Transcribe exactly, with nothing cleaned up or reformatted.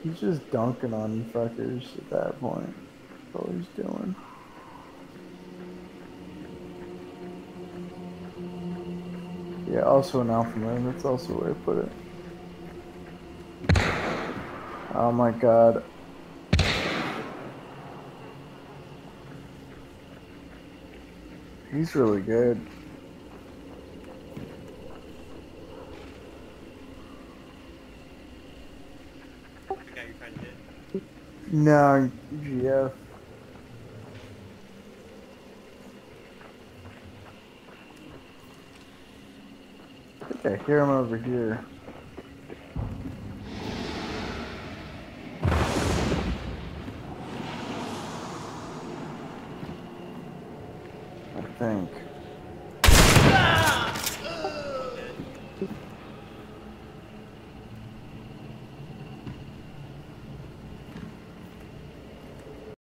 He's just dunking on you fuckers at that point. That's all he's doing. Yeah, also an alpha man. That's also the way to put it. Oh my god. He's really good. The guy you're trying to hit. No, G F. I think I hear him over here. I think.